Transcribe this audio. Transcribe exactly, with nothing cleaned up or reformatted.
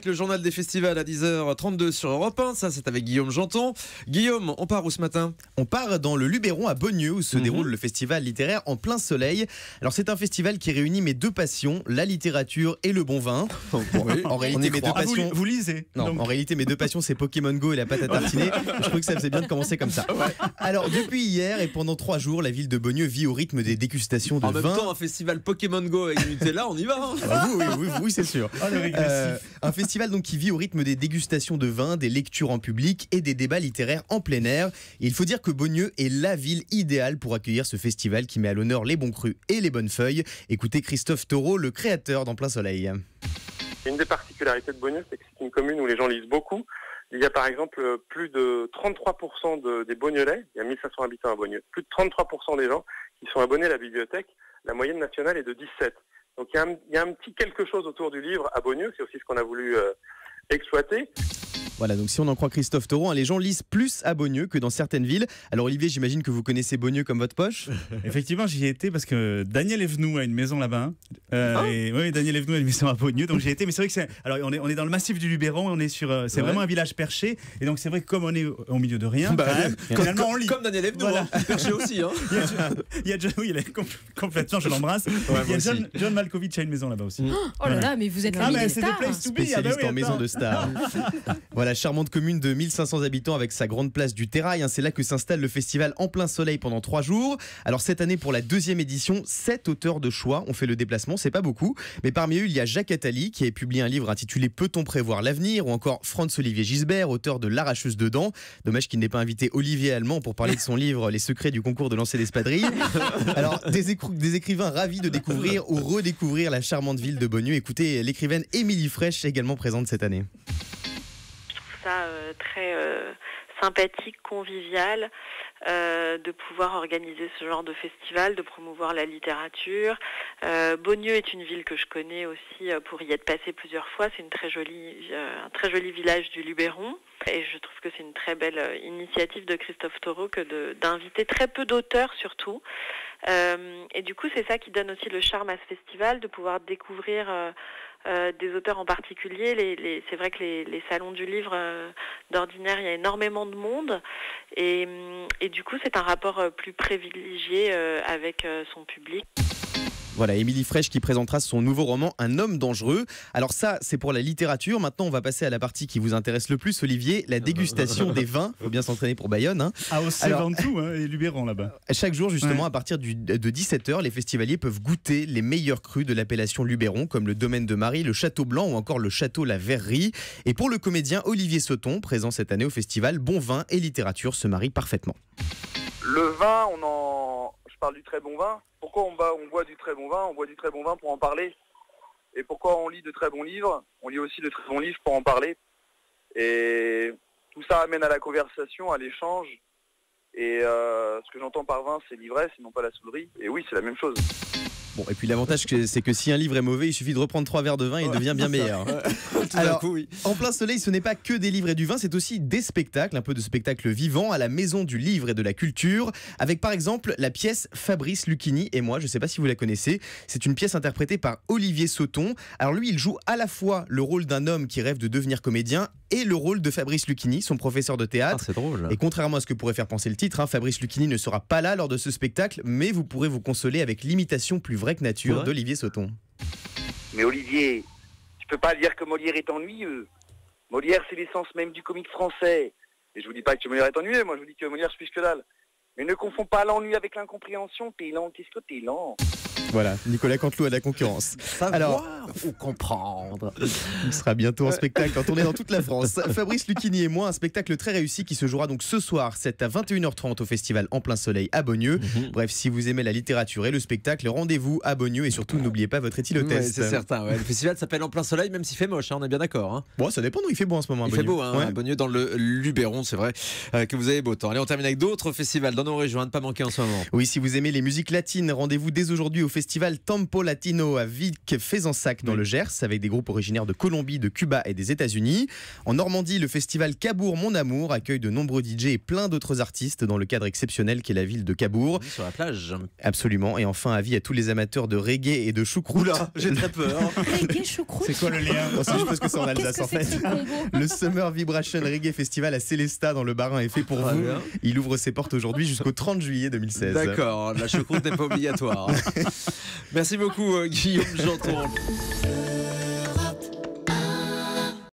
Park, le journal des festivals à dix heures trente-deux sur Europe un. Ça, c'est avec Guillaume Janton. Guillaume, on part où ce matin ? On part dans le Luberon à Beaunieu où se Mhm. déroule le festival littéraire En Plein Soleil. Alors c'est un festival qui réunit mes deux passions, la littérature et le bon vin. Oui, En on réalité, y mes deux croit. Ah, vous, passions. vous lisez Non, donc. en réalité, mes deux passions, c'est Pokémon Go et la pâte à tartiner. Je trouvais que ça faisait bien de commencer comme ça. Alors, depuis hier et pendant trois jours, la ville de Beaunieu vit au rythme des dégustations de En même vin. temps, un festival Pokémon Go avec Nutella, on y va. Hein. Ah, oui, oui, oui, oui, c'est sûr. Oh, le régressif. Euh, un festival donc qui vit au rythme des dégustations de vin, des lectures en public et des débats littéraires en plein air. Et il faut dire que Beaunieu est la ville idéale pour accueillir ce festival qui met à l'honneur les bons crus et les bonnes feuilles. Écoutez Christophe Taureau, le créateur d'En Plein Soleil. Une des particularités de Beaunieu, c'est que c'est une commune où les gens lisent beaucoup. Il y a par exemple plus de trente-trois pour cent de, des Beaugnolais, il y a mille cinq cents habitants à Beaunieu, plus de trente-trois pour cent des gens qui sont abonnés à la bibliothèque. La moyenne nationale est de dix-sept. Donc il y a un, il y a un petit quelque chose autour du livre à Beaunieu, c'est aussi ce qu'on a voulu euh, exploiter. Voilà, donc si on en croit Christophe Taureau, hein, les gens lisent plus à Beaunieu que dans certaines villes. Alors Olivier, j'imagine que vous connaissez Beaunieu comme votre poche. Effectivement, j'y ai été parce que Daniel Evenou a une maison là-bas. Euh, Ah. et, oui, Daniel Evenou a une maison à Beaunieu, donc j'y ai été. Mais c'est vrai que c'est. Alors, on est, on est dans le massif du Luberon, on est sur. euh, c'est Ouais. vraiment un village perché. Et donc, c'est vrai que comme on est au, au milieu de rien, Bah, quand même, comme, finalement, on comme, lit. comme Daniel Evenou, Voilà. hein. Perché aussi. Hein. Il y a, il y a John, oui, il est com- complètement, je l'embrasse. moi il y a aussi. John, John Malkovich a une maison là-bas aussi. Oh là là, mais vous êtes la Ah, ville mais des c'est the stars. place to be. Ah, bah Spécialiste oui, en maison attends. de stars. Voilà, charmante commune de mille cinq cents habitants avec sa grande place du Terrail. hein, C'est là que s'installe le festival En Plein Soleil pendant trois jours. Alors cette année, pour la deuxième édition, sept auteurs de choix ont fait le déplacement. C'est pas beaucoup, mais parmi eux, il y a Jacques Attali qui a publié un livre intitulé Peut-on prévoir l'avenir, ou encore Franz-Olivier Gisbert, auteur de L'Arracheuse de dents. Dommage qu'il n'ait pas invité Olivier Allemand pour parler de son livre Les secrets du concours de lancer d'espadrilles. Alors des, écrou- des écrivains ravis de découvrir ou redécouvrir la charmante ville de Beaunieu. Écoutez l'écrivaine Émilie Fraîche, également présente cette année. Ça euh, très euh, sympathique, convivial, euh, de pouvoir organiser ce genre de festival, de promouvoir la littérature. Euh, Beaunieu est une ville que je connais aussi euh, pour y être passée plusieurs fois. C'est une très jolie, euh, un très joli village du Luberon. Et je trouve que c'est une très belle euh, initiative de Christophe Taureau que de, d'inviter très peu d'auteurs surtout. Euh, et du coup, c'est ça qui donne aussi le charme à ce festival, de pouvoir découvrir euh, euh, des auteurs en particulier. Les, les, c'est vrai que les, les salons du livre, euh, d'ordinaire, il y a énormément de monde. Et, et du coup, c'est un rapport euh, plus privilégié euh, avec euh, son public. Voilà, Émilie Fraîche qui présentera son nouveau roman Un homme dangereux. Alors ça, c'est pour la littérature. Maintenant, on va passer à la partie qui vous intéresse le plus, Olivier, la dégustation des vins. Il faut bien s'entraîner pour Bayonne. Hein. À Auxerre Alors- en dessous, hein, et Luberon là-bas. Chaque jour, justement, Ouais. à partir du- de dix-sept heures, les festivaliers peuvent goûter les meilleurs crus de l'appellation Luberon, comme le Domaine de Marie, le Château Blanc ou encore le Château La Verrerie. Et pour le comédien Olivier Sauton, présent cette année au festival, bon vin et littérature se marient parfaitement. Le vin, on en... je parle du très bon vin. Pourquoi on, va, on boit du très bon vin ? On boit du très bon vin pour en parler. Et pourquoi on lit de très bons livres ? On lit aussi de très bons livres pour en parler. Et tout ça amène à la conversation, à l'échange. Et euh, ce que j'entends par vin, c'est l'ivresse et non pas la saoulerie. Et oui, c'est la même chose. Bon, et puis l'avantage, que- c'est que si un livre est mauvais, il suffit de reprendre trois verres de vin et il devient bien meilleur. Tout d'un Alors, coup, oui. En Plein Soleil, ce n'est pas que des livres et du vin, c'est aussi des spectacles, un peu de spectacles vivants à la Maison du Livre et de la Culture, avec par exemple la pièce Fabrice Lucchini et moi, je ne sais pas si vous la connaissez, c'est une pièce interprétée par Olivier Sauton. Alors lui, il joue à la fois le rôle d'un homme qui rêve de devenir comédien et le rôle de Fabrice Lucchini, son professeur de Ah, théâtre. c'est drôle. Et contrairement à ce que pourrait faire penser le titre, hein, Fabrice Lucchini ne sera pas là lors de ce spectacle, mais vous pourrez vous consoler avec l'imitation plus vraie que nature Ouais. d'Olivier Sauton. Mais Olivier, tu peux pas dire que Molière est ennuyeux. Molière, c'est l'essence même du comique français. Et je vous dis pas que Molière est ennuyeux, moi je vous dis que Molière, je suis que dalle. Mais ne confonds pas l'ennui avec l'incompréhension. T'es lent, qu'est-ce que t'es lent ? Voilà, Nicolas Canteloup a de la concurrence. Alors- Savoir ou comprendre. Il sera bientôt en spectacle en tournée dans toute la France. Fabrice Lucchini et moi, un spectacle très réussi qui se jouera donc ce soir, c'est à vingt et une heures trente au festival En Plein Soleil à Beaunieu. Mhm. Bref, si vous aimez la littérature et le spectacle, rendez-vous à Beaunieu et surtout n'oubliez pas votre Ouais, éthylotest. c'est certain. Ouais. Le festival s'appelle En Plein Soleil, même s'il fait moche, hein, on est bien d'accord. Hein. Bon, ça dépend, non, il fait beau en ce moment à Il fait Beaunieu. beau, hein, Ouais. à Beaunieu, dans le Luberon, c'est vrai euh, que vous avez beau temps. Allez, on termine avec d'autres festivals dans nos régions, à ne pas manquer en ce moment. Oui, si vous aimez les musiques latines, rendez-vous dès aujourd'hui au festival Tempo Latino à Vic-Fezensac dans Oui. le Gers, avec des groupes originaires de Colombie, de Cuba et des États-Unis. En Normandie, le festival Cabourg Mon Amour accueille de nombreux D J et plein d'autres artistes dans le cadre exceptionnel qu'est la ville de Cabourg. Sur la plage. Absolument. Et enfin, avis à tous les amateurs de reggae et de choucroute. Oula, j'ai très peur. Reggae choucroute. C'est quoi le lien? On sait juste parce que c'est en Qu'est-ce Alsace que en c'est fait. que ce combo? Le Summer Vibration Reggae Festival à Célestat dans le Bas-Rhin est fait pour Très vous. bien. Il ouvre ses portes aujourd'hui jusqu'au trente juillet deux mille seize. D'accord, la choucroute n'est pas obligatoire. Merci beaucoup, euh, Guillaume Janton.